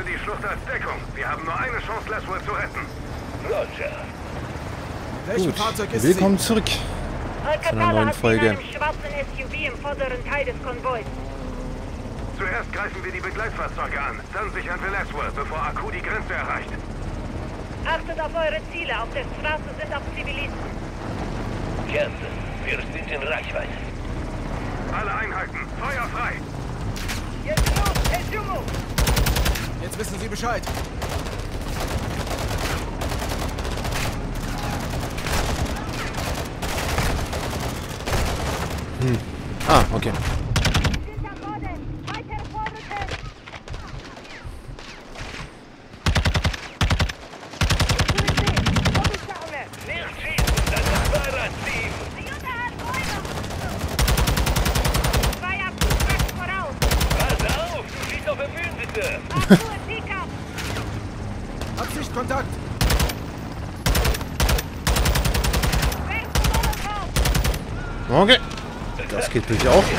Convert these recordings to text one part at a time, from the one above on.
die Schlucht als Deckung. Wir haben nur eine Chance, Laswell zu retten. Roger. Welches Fahrzeug ist Willkommen zurück zu einer neuen Folge. schwarzen SUV im vorderen Teil des Konvois. Zuerst greifen wir die Begleitfahrzeuge an. Dann sichern wir Laswell, bevor Akku die Grenze erreicht. Achtet auf eure Ziele. Auf der Straße sind auch Zivilisten. Captain, wir sind in Reichweite. Alle Einheiten, Feuer frei! Jetzt los, El Jumo! Jetzt wissen Sie Bescheid. Ah, okay. Sind am Boden! Weiter vorrücken! Nicht schießen, das ist Fahrradteam. Zwei Abzugswagen voraus! Pass auf, du siehst auf Verbündete. Akku im Pickup! Absicht, Kontakt. Okay. Das geht durch auch.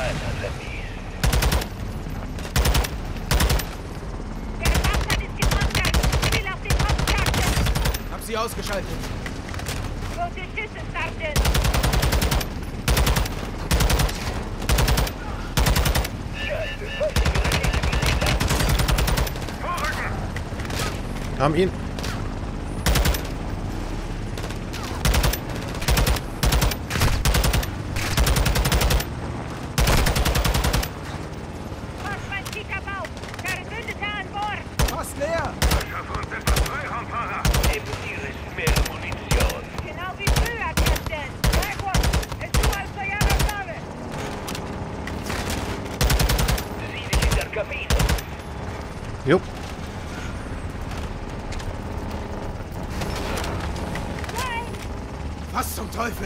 Der Bastard ist gepanzert! Will auf den Kopf jagen! Hab sie ausgeschaltet. Gute Schüsse, Sergeant! Haben ihn. Pass mein Pickup auf! Verbündete an Bord! Fast leer. Schaffe uns etwas Freiraum, Fahrer! Neben dir ist mehr Munition. Genau wie früher, Captain! Sehr gut! Es du als der Jahresname! Sieh dich in der Kabine. Jo. Was zum Teufel?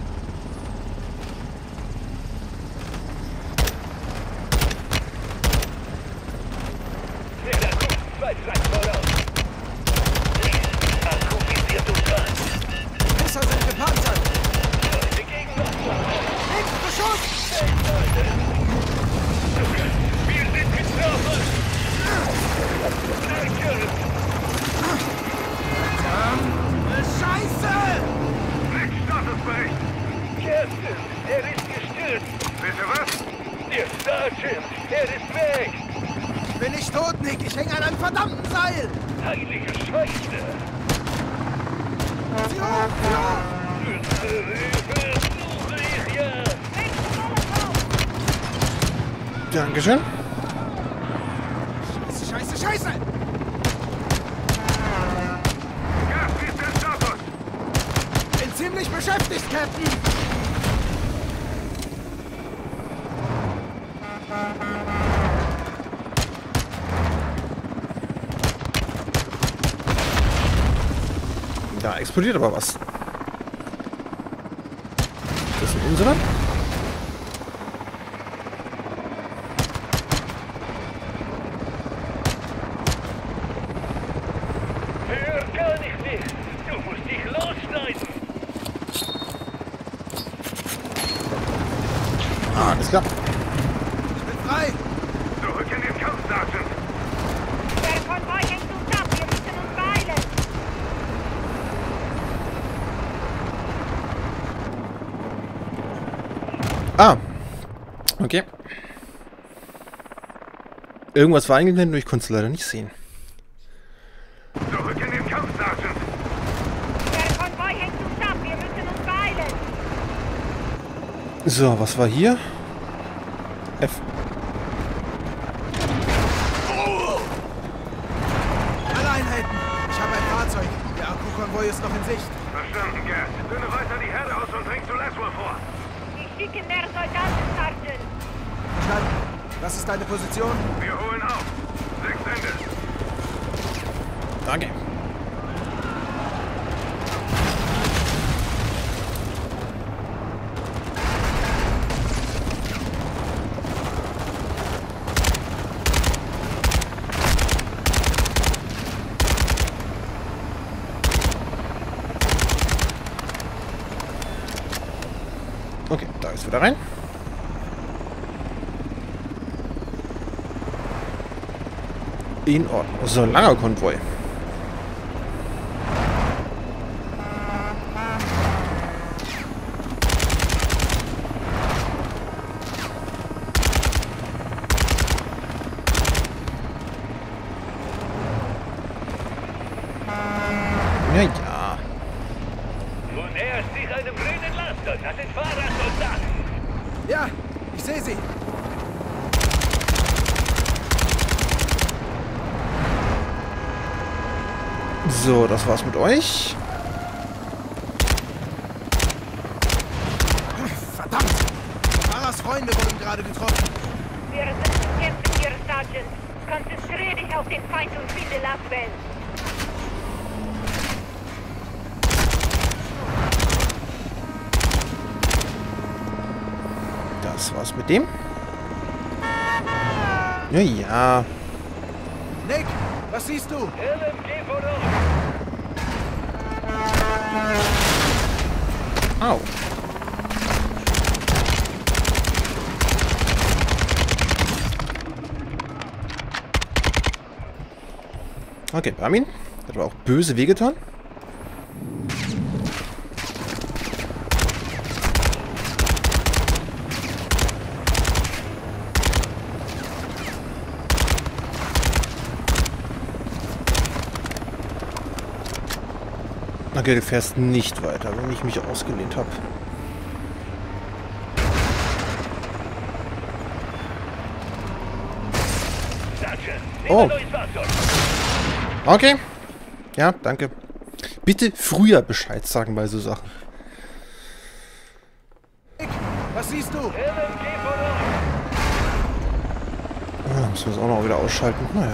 Der Akku, zwei voraus. Akku visiert uns an. Messer sind gepanzert. Leute gegen uns. Nichts Beschuss! Wir sind getroffen. Danke. Scheiße! Blick-Statusbericht! Captain, er ist gestürzt. Bitte was? Der Sergeant, er ist weg. Ich bin nicht tot, Nick. Ich hänge an einem verdammten Seil. Heilige Scheiße. Sieh hoch! Sieh hoch! Versuche ich ja. Dankeschön. Scheiße, Scheiße! Gas, wie ist der Status? Bin ziemlich beschäftigt, Captain. Da explodiert aber was. Das sind unsere. Hör gar nicht mehr. Du musst dich losschneiden. Ah, alles klar. Ich bin frei. Zurück in den Kampf, Sergeant! Der Konvoi hängt uns ab! Wir müssen uns beeilen! Ah. Okay. Irgendwas war eingeblendet, nur ich konnte es leider nicht sehen. Zurück in den Kampf, Sergeant! Der Konvoi hängt uns ab! Wir müssen uns beeilen! So, was war hier? F. Alle Einheiten. Ich habe ein Fahrzeug. Der Akku-Konvoi ist noch in Sicht. Verstanden, Gas. Dünne weiter die Herde aus und dring zu Laswell vor. Ich schicke mehr Soldaten, Sergeant! Verstanden. Was ist deine Position? Wir holen auf. 6 Ende. Danke. Okay, da ist wieder rein. In Ordnung. So ein langer Konvoi. Ja, ja. Und er ist sich einem grünen Laster. Das sind Fahrradsoldaten. Ja, ich sehe sie. So, das war's mit euch. Verdammt! Maras Freunde wurden gerade getroffen. Wir sind kämpfen hier, Sergeant. Konzentriere dich auf den Feind und finde Laswell. Das war's mit dem. Ja, ja. Nick, was siehst du? LMG voraus. Au. Okay, Armin. Hat aber auch böse wehgetan. Okay, du fährst nicht weiter, wenn ich mich ausgelehnt habe. Sergeant, Oh. neues Fahrzeug. Okay. Ja, danke. Bitte früher Bescheid sagen bei so Sachen. Nick, was siehst du? LMG voraus. Ah, müssen wir es auch noch wieder ausschalten. Naja.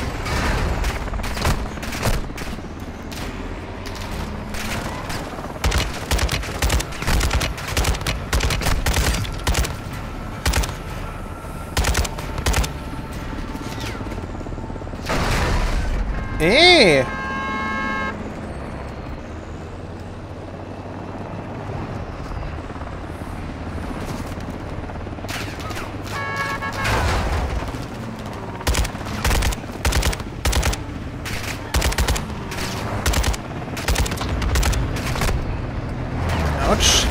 Autsch.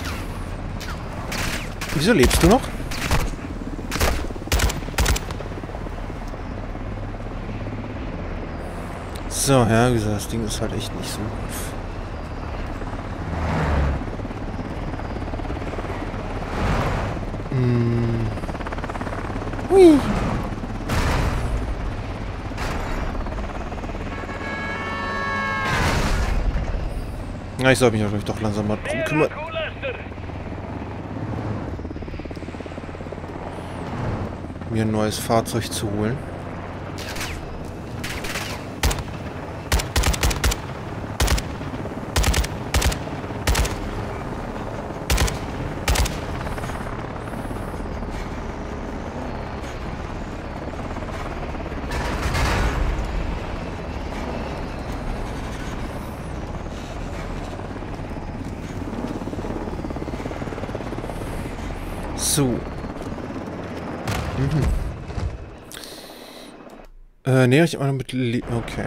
Wieso lebst du noch? So, ja, wie gesagt, das Ding ist halt echt nicht so gut. Hui. Ja, ich soll mich natürlich doch langsam mal drum kümmern. Akkulaster. Mir ein neues Fahrzeug zu holen. So. Näher ich immer mit... Okay.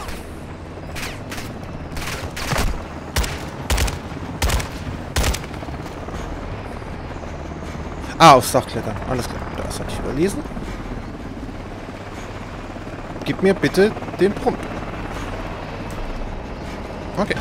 Ah, aufs Dach klettern. Alles klar. Das hatte ich überlesen. Gib mir bitte den Pump. Okay.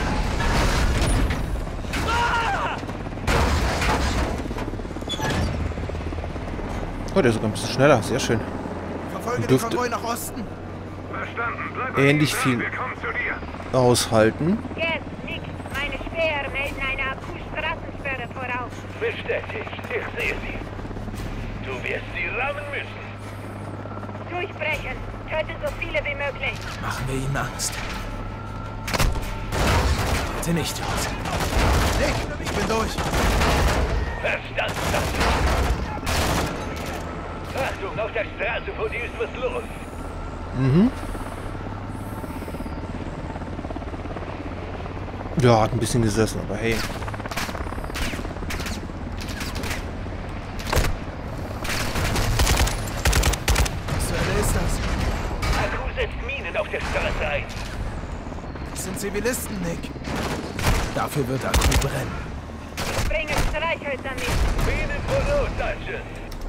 Oh, der ist sogar ein bisschen schneller. Sehr schön. Verfolge den Dürfte- Konvoi nach Osten. Verstanden. Bleib Ähnlich bei ihm dran. viel. Wir kommen zu dir. Yes, Aushalten. Nick, meine Speer melden eine Akku-Straßensperre voraus. Bestätigt. Ich sehe sie. Du wirst sie rammen müssen. Durchbrechen. Töte so viele wie möglich. Machen wir ihnen Angst. Bitte nicht. Nick, ich bin durch. Verstanden. Achtung, auf der Straße vor dir ist was los. Ja, hat ein bisschen gesessen, aber hey. Was zur Hölle ist das? Akku setzt Minen auf der Straße ein. Das sind Zivilisten, Nick. Dafür wird Akku brennen. Ich bringe Streichhölzer mit. Minen voraus, Sergeant.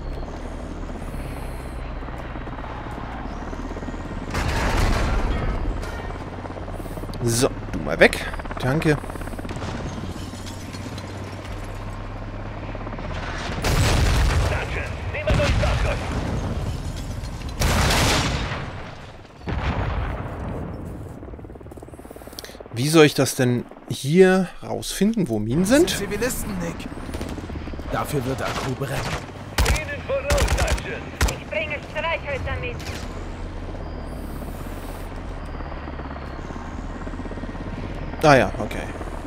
So, du mal weg. Danke. Sergeant, nehmen wir neues Fahrzeug. Wie soll ich das denn hier rausfinden, wo Minen Das sind? sind Zivilisten, Nick. Dafür wird Akku brennen. Minen voraus, Sergeant. Ich bringe Streichhölzer mit. Ah ja, okay.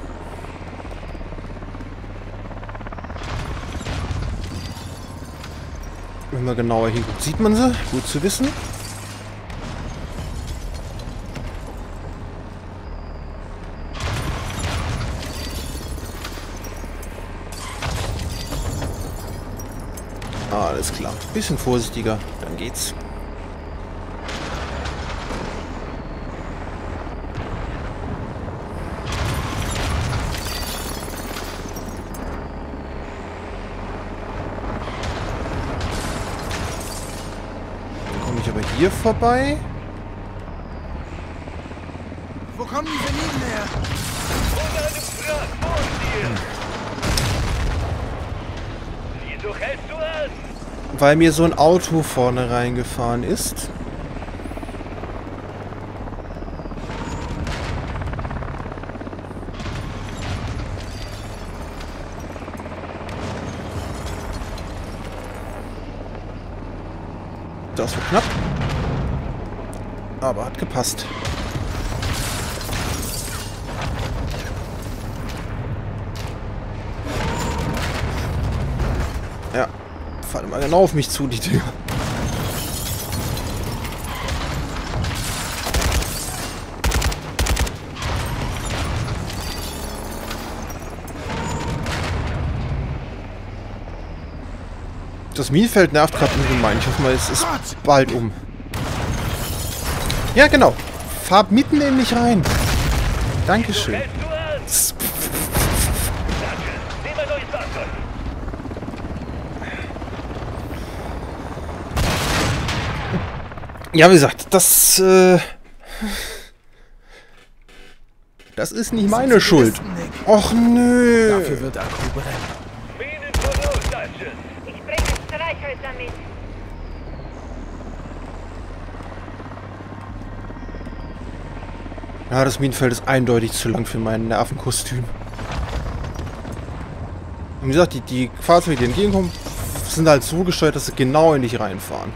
Wenn man genauer hinguckt, sieht man sie. Gut zu wissen. Alles klar. Bisschen vorsichtiger, dann geht's. Komme ich aber hier vorbei? Wo kommen diese Minen her? Unter einem Wrack vor dir. Wieso hältst du an? Weil mir so ein Auto vorne reingefahren ist. Das war knapp. Aber hat gepasst. Ja. Fallen mal genau auf mich zu, die Dinger. Das Minenfeld nervt gerade ungemein. Ich hoffe mal, es ist bald um. Ja, genau. Fahr mitten in mich rein. Dankeschön. Hältst du an? Sergeant, nehmen wir neues Fahrzeug. Ja, wie gesagt, das ist nicht meine Schuld. Zivilisten, Nick. Och nö. Dafür wird Akku brennen. Minen voraus, Sergeant. Ich bringe Streichhölzer mit. Ja, das Minenfeld ist eindeutig zu lang für mein Nervenkostüm. Und wie gesagt, die Fahrzeuge, die entgegenkommen, sind halt so gesteuert, dass sie genau in dich reinfahren.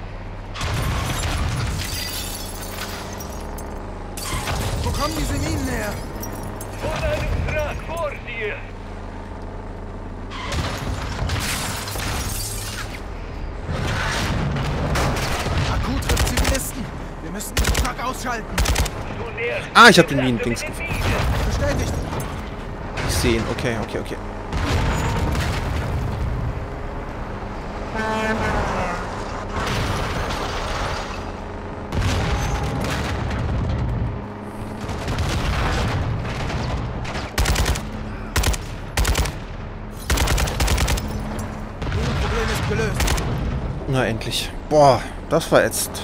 Wo kommen diese Minen her? Unter einem Wrack vor dir. Akku trifft Zivilisten. Wir müssen den Truck ausschalten. Du näherst Ah, ich hab den dich der Minen-Dings Landung gefunden. mit den Minen. Bestätigt. Ich sehe ihn. Okay, okay, okay. Problem ist gelöst. Na, endlich. Boah, das war ätzend.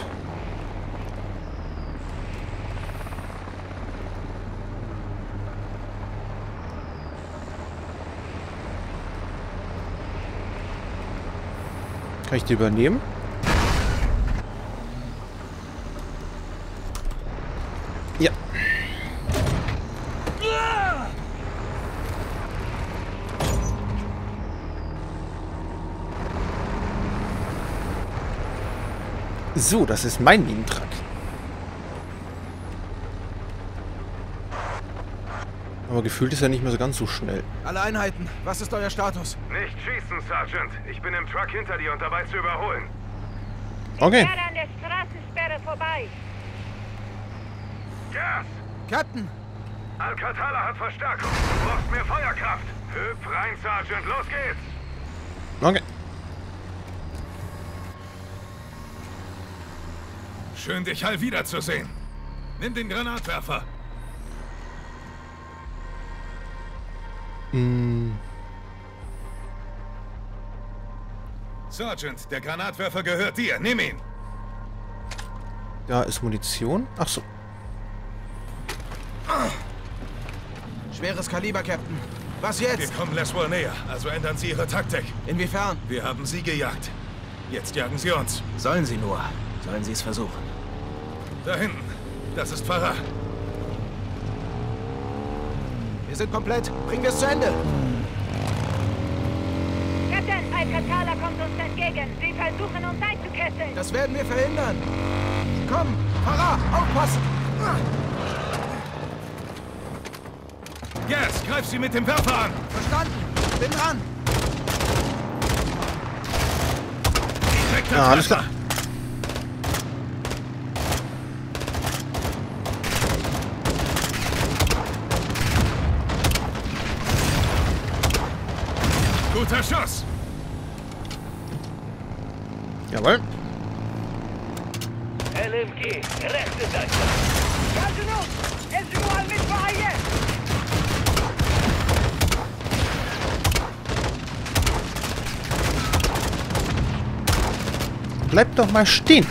Kann ich die übernehmen? Ja. So, das ist mein Minentruck. Aber gefühlt ist er nicht mehr so ganz so schnell. Alle Einheiten, was ist euer Status? Nicht schießen, Sergeant. Ich bin im Truck hinter dir und dabei zu überholen. Okay. Ich fahre an der Straßensperre vorbei. Gas! Captain, Alcatala hat Verstärkung. Du brauchst mehr Feuerkraft. Hüpf rein, Sergeant. Los geht's! Okay. Schön, dich Hal wiederzusehen. Nimm den Granatwerfer. Sergeant, der Granatwerfer gehört dir. Nimm ihn. Da ist Munition. Ach so. Schweres Kaliber, Captain. Was jetzt? Wir kommen Laswell näher, also ändern Sie Ihre Taktik. Inwiefern? Wir haben Sie gejagt. Jetzt jagen Sie uns. Sollen sie nur. Sollen sie es versuchen. Da hinten. Das ist Farah. Wir sind komplett. Bringen wir es zu Ende. Captain, Alcatala kommt uns entgegen. Sie versuchen uns einzukesseln. Das werden wir verhindern. Komm, Farah, aufpassen. Gas, greif sie mit dem Werfer an. Verstanden. Bin dran. Direkter Ja, alles Treffer. klar. Guter Schuss. Jawohl. LMG, rechte Seite. Bleib doch mal stehen.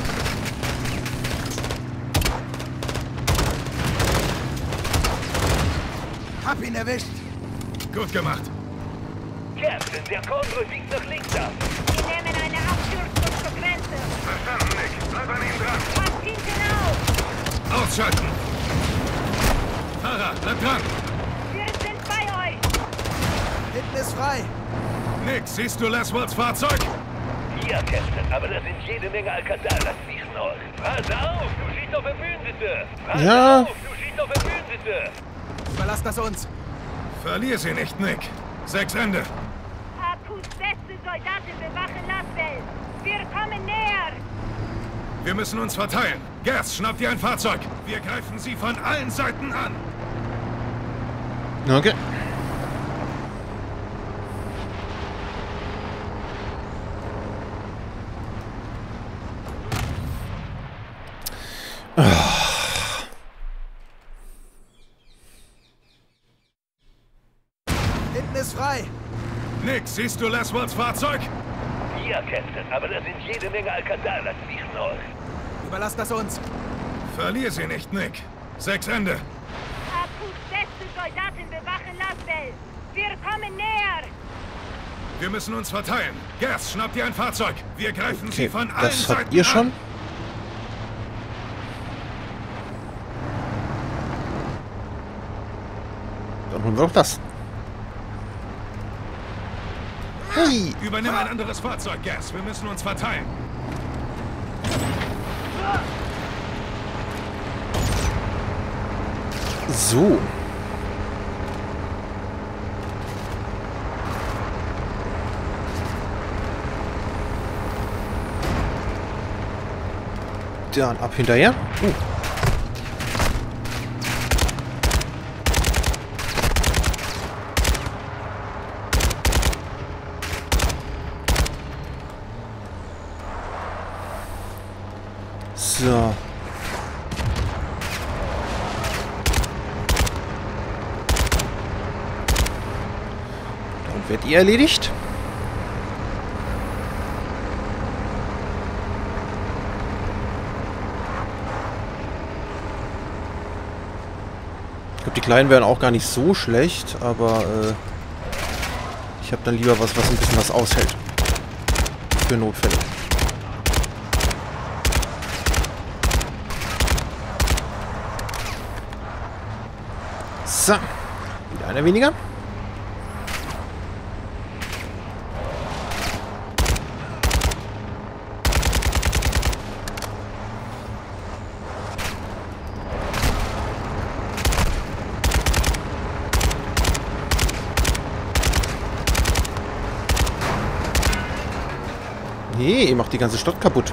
Hab ihn erwischt. Gut gemacht. Captain, der Konvoi biegt nach links ab. Sie nehmen eine Abkürzung zur Grenze. Verstanden, Nick. Bleib an ihm dran. Passt hinten auf. Ausschalten. Farah, bleib dran. Wir sind bei euch. Hinten ist frei. Nick, siehst du Laswells Fahrzeug? Ja, Captain, aber da sind jede Menge Alcatala zwischen euch. Pass auf, du schießt auf Verbündete. Pass Ja. auf, du schießt auf Verbündete. Überlass das uns. Verlier sie nicht, Nick. 6 Ende. Akus beste Soldaten bewachen Laswell. Wir kommen näher. Wir müssen uns verteilen. Gas, schnapp dir ein Fahrzeug. Wir greifen sie von allen Seiten an. Okay. Hinten ist frei. Nick, siehst du Laswells Fahrzeug? Ja, Captain, aber da sind jede Menge Alcatala zwischen euch. Überlass das uns. Verlier sie nicht, Nick. 6 Ende. Akus beste Soldaten bewachen Laswell. Wir kommen näher. Wir müssen uns verteilen. Gas, schnapp dir ein Fahrzeug. Wir greifen sie Okay, von allen das Seiten habt ihr schon. an. Dann holen wir auch das. Hey. Übernimm ein anderes Fahrzeug, Gas. Wir müssen uns verteilen. So. Dann ab hinterher. So. Dann werdet ihr erledigt. Ich glaube, die Kleinen wären auch gar nicht so schlecht, aber ich habe dann lieber was ein bisschen was aushält. Für Notfälle. So. Wieder einer weniger. Nee, ihr macht die ganze Stadt kaputt.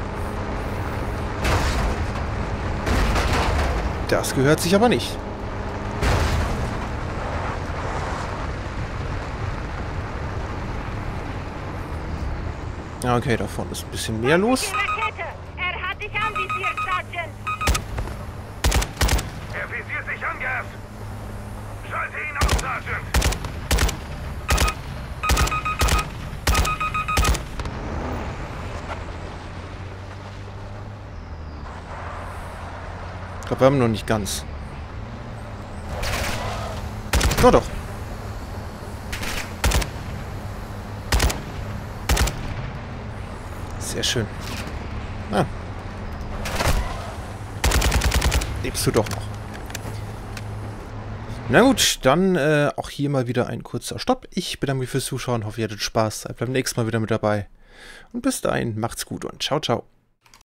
Das gehört sich aber nicht. Ja, okay, da vorne ist ein bisschen mehr los. Die Rakete. Er hat dich anvisiert, Schalte ihn aus, Sergeant! Ich glaube, wir haben noch nicht ganz. Oh doch. Sehr schön. Ah. Lebst du doch noch. Na gut, dann auch hier mal wieder ein kurzer Stopp. Ich bedanke mich fürs Zuschauen, hoffe ihr hattet Spaß. Seid beim nächsten Mal wieder mit dabei. Und bis dahin, macht's gut und ciao, ciao.